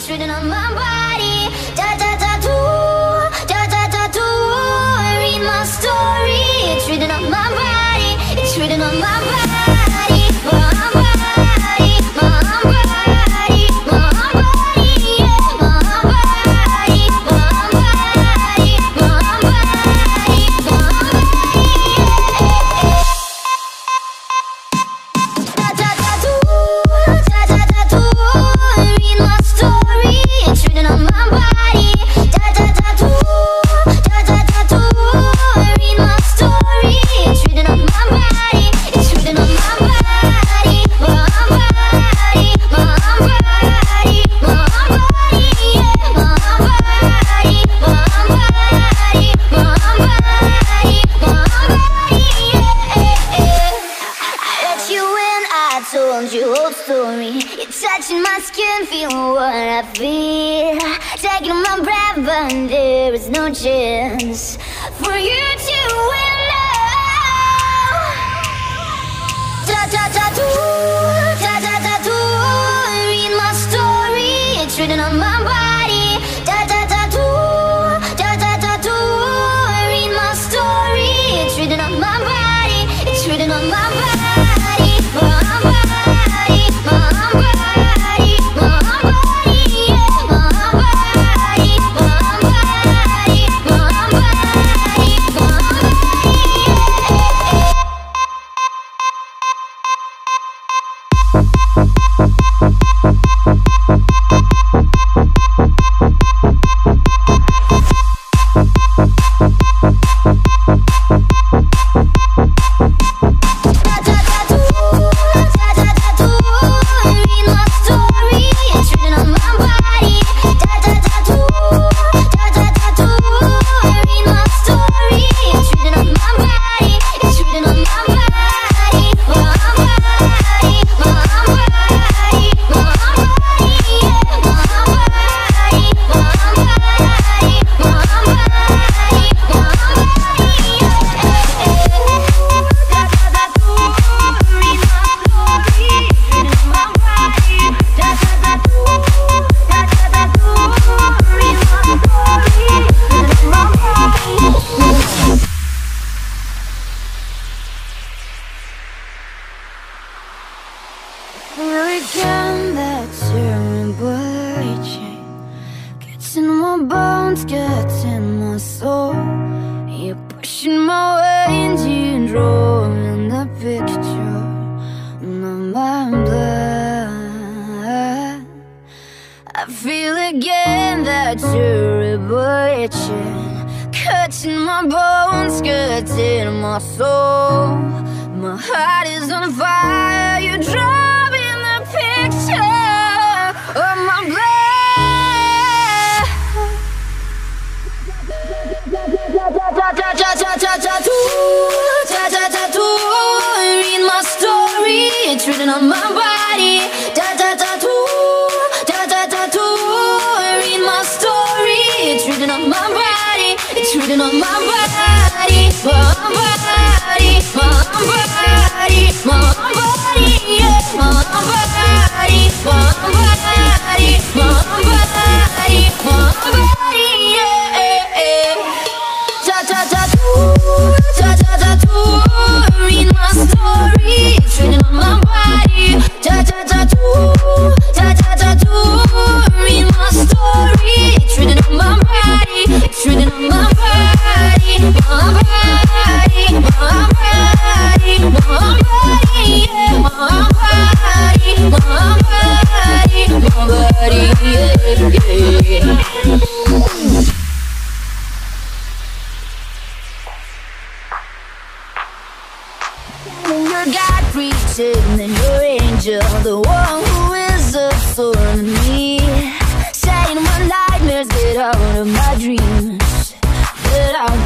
It's written on my body. Tattoo, tattoo. Read my story. It's written on my body. It's written on my body. My body, my body, my body, yeah. My body, my body, my body, my body, tattoo. Read my story. It's written on my body. Tattoo. Read my story. It's written on my body. It's written on my body. My body, my body, my body, yeah. My body, my body, my body, my body, yeah. I let you in, I told you whole story. You're touching my skin, feeling what I feel. Taking my breath, but there is no chance for you to win now. Tattoo, read my story. It's written on my body. Tattoo, read my story. It's written on my body. It's written on my body. My body, my body, my body, yeah. My body, my body, my body, my feel again that terrible chain. Gets in my bones, gets in my soul. You're pushing my way into you, drawing the picture on my blood. I feel again that terrible chain. Cuts in my bones, cuts in my soul. My heart is on fire, you're drawing the picture of my blood. Tattoo, read my story. It's written on my body. Tattoo, read my story. It's written on my body. It's written on my body. My body, my body, my body, yeah. My body, my body, my body, my body, yeah. Tattoo, read my story. It's written on my body. Tattoo, read my story. It's written on my body. It's written on my body. My body, my body, my body, yeah. My body, my body, my body, yeah. Your God preaching and your angel, the one who is a soul in me, saying my nightmares, get out of my dreams, get out.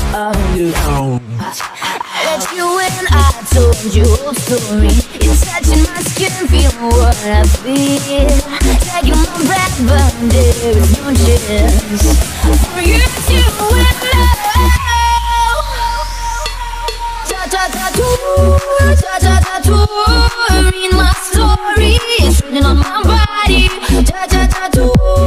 I let you in, I told you whole story. You're touching my skin, feeling what I feel. Taking my breath, but there is no chance for you to win now. Tattoo, read my story. It's written on my body. Tattoo.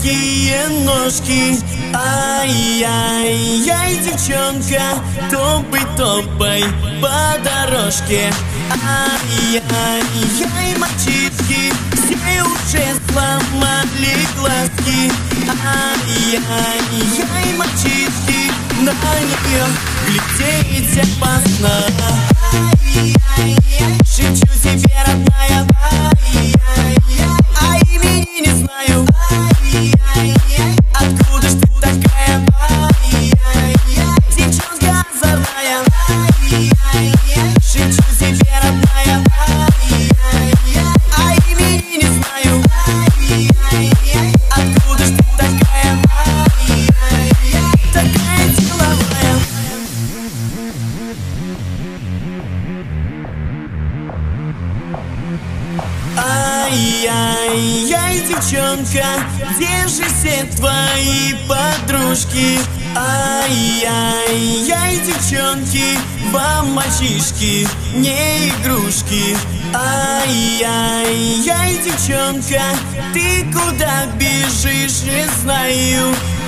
мягкие ножки. Ай-яй-яй, девчонка, топай по дорожке. Ай-яй-яй, мальчишки, все уже сломали глазки. Ай-яй-яй, мальчишки, на нее глядеть опасно. Ай-яй-яй, шепчу себе, родная, ай-яй-яй, а имени не знаю. Ай-яй-яй, откуда ж ты такая? Ай-яй-яй, девчонка озорная. Ай-яй-яй, шепчу себе, родная, ай-яй-яй, а имени не знаю. Ай-яй-яй, откуда ж ты такая? Ай-яй-яй, такая деловая. Ай-яй-яй, девчонка, где же все твои подружки? Ай-яй-яй, девчонки, вам мальчишки не игрушки. Ай-яй-яй, девчонка, ты куда бежишь, не знаю.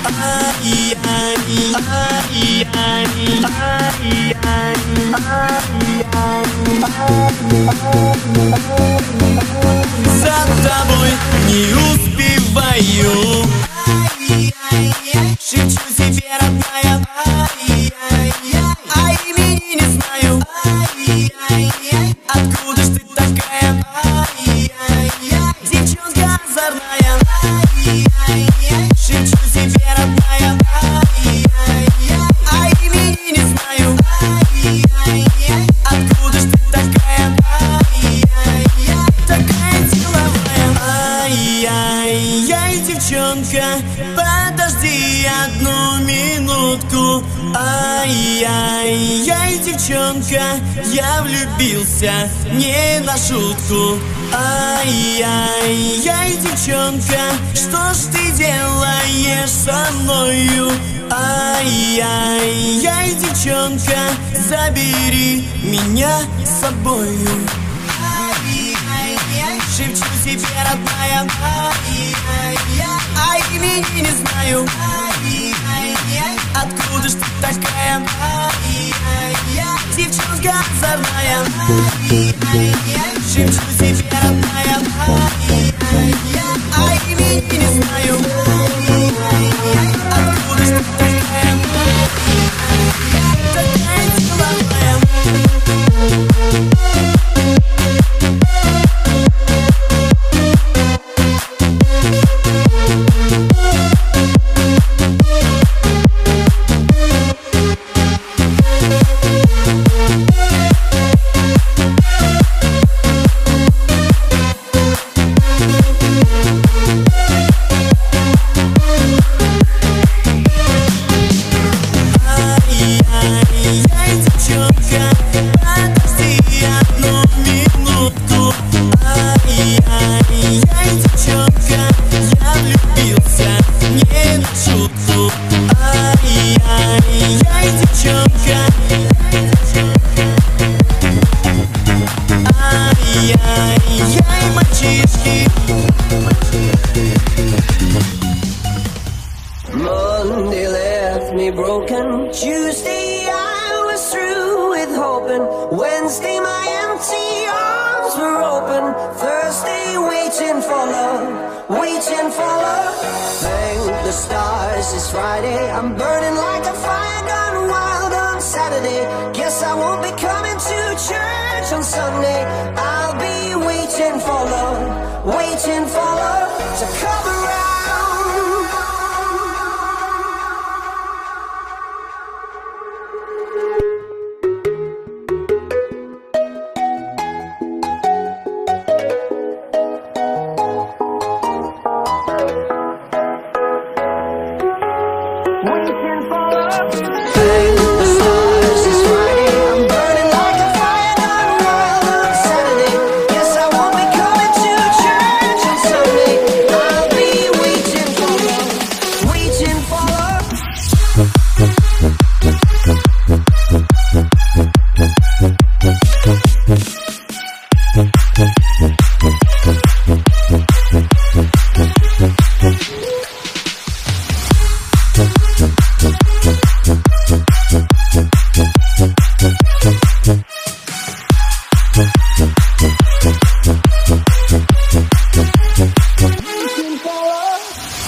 За тобой не успеваю. Ай-яй-яй, шепчу себе, родная, ай-яй-яй, а имени не знаю. Ай-яй-яй, откуда ж ты такая? Ай-яй-яй, девчонка озорная. Ай-яй-яй, шепчу себе, родная, ай-яй-яй, а имени не знаю. Ай-яй-яй, откуда ж ты такая? Ай-яй-яй, такая деловая. Ай-яй-яй, девчонка, подожди одну минутку. Ай-яй-яй, девчонка, я влюбился не на шутку. Ай-яй-яй, девчонка, что ж ты делаешь со мною? Ай-яй-яй, девчонка, забери меня с собою. Ай-яй-яй, шепчу себе, родная, ай-яй-яй, а имени не знаю. Ай-яй-яй, откуда ж ты такая? Ай-яй-яй, девчонка озорная. Ай-яй-яй, шепчу себе, родная, ай-яй-яй, а имени не знаю. Ай-яй-яй, откуда ж ты такая? Ай-яй-яй, такая деловая. Monday left me broken. Tuesday I was through with hoping. Wednesday my empty arms were open. Thursday waiting for love, waiting for love. Thank the stars it's Friday. I'm burning like a fire gone wild on Saturday. Guess I won't be coming to church on Sunday. I'll be waiting for love, waiting for love to come around. Sunday.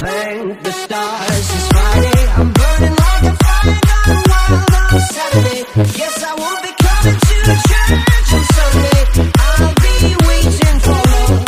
Thank the stars, it's Friday. I'm burning like a fire gone wild on Saturday. Guess I won't be coming to church on Sunday. I'll be waiting for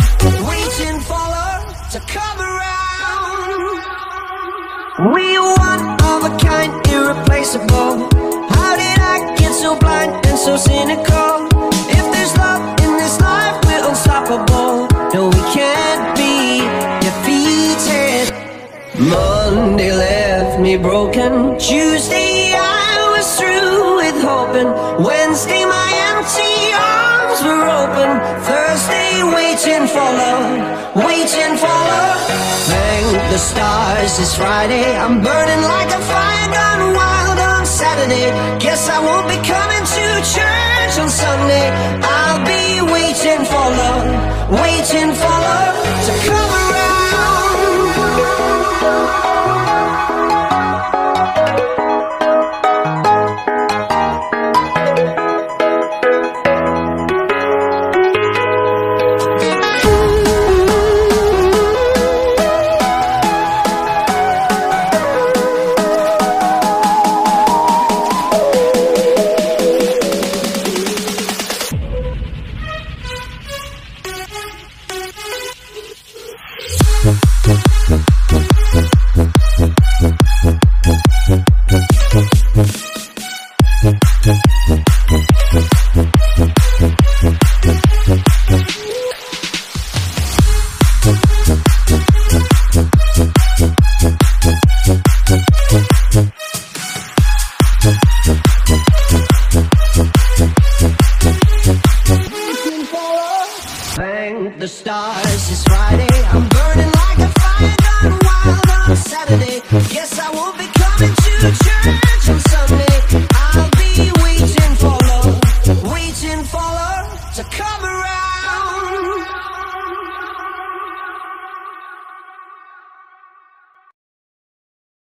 love to come around. We are one of a kind, irreplaceable. How did I get so blind and so cynical? If there's love in this life, we're unstoppable. No, we can't be defeated. Monday left me broken. Tuesday I was through with hoping. Wednesday my empty arms were open. Thursday waiting for love, waiting for love. Thank the stars, it's Friday. I'm burning like a fire gone wild on Saturday. Guess I won't be coming to church on Sunday. I'll be waiting for love, waiting for love to come around. Thank the stars, it's Friday. I'm burning like a fire gone wild on Saturday. Guess I won't be coming to church on Sunday. I'll be waiting for love to come around.